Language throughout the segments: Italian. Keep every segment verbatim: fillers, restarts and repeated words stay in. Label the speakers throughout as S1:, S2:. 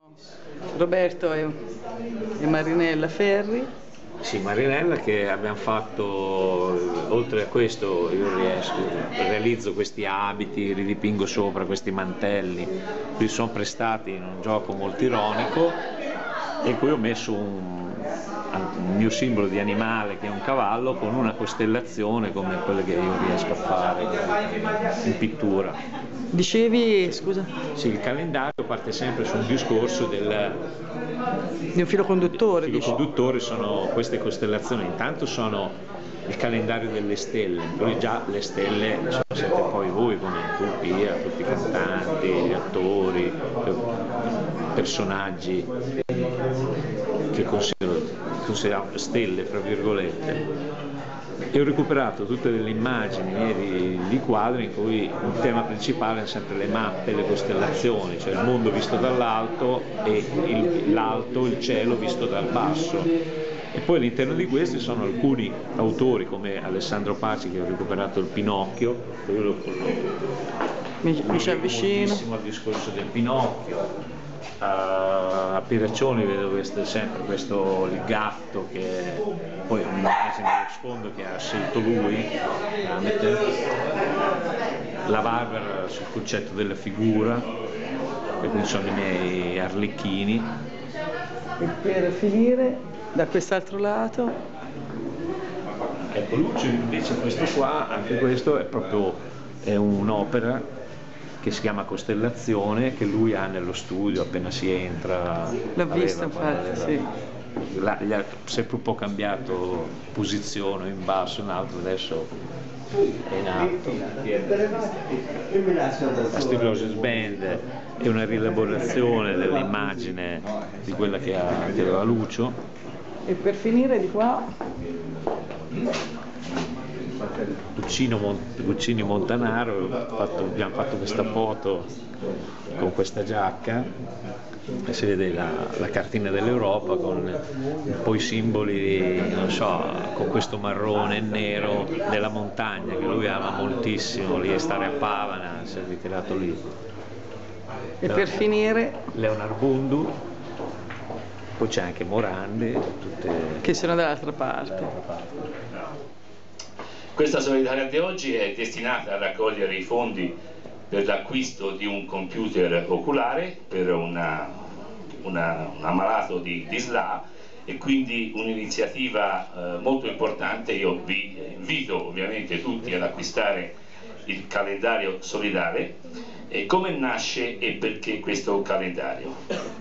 S1: Roberto e, e Marinella Ferri.
S2: Sì, Marinella, che abbiamo fatto, oltre a questo io riesco, realizzo questi abiti, ridipingo sopra questi mantelli, qui sono prestati in un gioco molto ironico, e poi ho messo un, un mio simbolo di animale che è un cavallo con una costellazione come quelle che io riesco a fare in pittura.
S1: Dicevi, scusa?
S2: Sì, il calendario parte sempre su un discorso del...
S1: di un filo conduttore.
S2: Il filo conduttore sono queste costellazioni, intanto sono il calendario delle stelle, poi già le stelle siete poi voi come tu, Pia, tutti i cantanti, gli attori, personaggi che consideriamo stelle, fra virgolette. E ho recuperato tutte delle immagini e di, di quadri in cui il tema principale è sempre le mappe, le costellazioni, cioè il mondo visto dall'alto e l'alto, il cielo visto dal basso. E poi all'interno di questi sono alcuni autori come Alessandro Paci, che ho recuperato il Pinocchio, io lo
S1: mi, mi ci avvicino
S2: moltissimo al discorso del Pinocchio. Uh, a Pieraccioni vedo questo, sempre questo il gatto, che poi un immagine di sfondo che ha scelto lui, la Barbara sul concetto della figura, e quindi sono i miei arlecchini.
S1: E per finire da quest'altro lato,
S2: ecco, Lucio invece questo qua, anche questo è proprio è un'opera che si chiama Costellazione, che lui ha nello studio appena si entra.
S1: L'ho vista infatti, sì.
S2: La, gli ha sempre un po' cambiato posizione, in basso, in alto, adesso è in alto. La Steve Rogers Band è una rielaborazione dell'immagine di quella che, ha, che aveva Lucio.
S1: E per finire di qua
S2: Guccini Montanaro, fatto, abbiamo fatto questa foto con questa giacca e si vede la, la cartina dell'Europa con un po' i simboli, non so, con questo marrone e nero della montagna che lui ama moltissimo, lì a stare a Pavana, si è ritirato lì.
S1: E per finire
S2: Leonard Bundu, poi c'è anche Morandi, tutte...
S1: che sono dall'altra parte.
S3: Questa solidarietà di oggi è destinata a raccogliere i fondi per l'acquisto di un computer oculare per una, una, un ammalato di, di S L A, e quindi un'iniziativa eh, molto importante. Io vi invito ovviamente tutti ad acquistare il calendario solidale. E come nasce e perché questo calendario?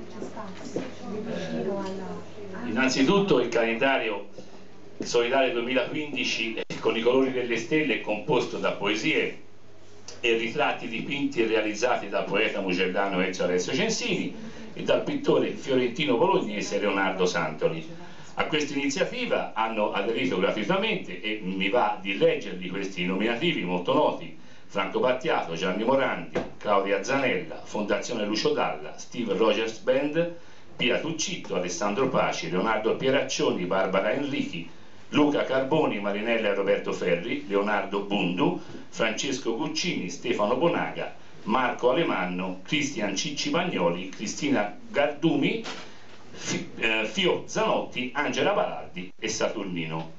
S3: Innanzitutto il calendario solidale duemilaquindici con i colori delle stelle è composto da poesie e ritratti dipinti e realizzati dal poeta mugellano Ezio Alessio Censini e dal pittore fiorentino-bolognese Leonardo Santoli. A questa iniziativa hanno aderito gratuitamente, e mi va di leggerli questi nominativi molto noti: Franco Battiato, Gianni Morandi, Claudia Zanella, Fondazione Lucio Dalla, Steve Rogers Band, Pia Tuccitto, Alessandro Paci, Leonardo Pieraccioni, Barbara Enrichi, Luca Carboni, Marinella e Roberto Ferri, Leonardo Bundu, Francesco Guccini, Stefano Bonaga, Marco Alemanno, Cristian Cicci Pagnoli, Cristina Gardumi, Fio Zanotti, Angela Balardi e Saturnino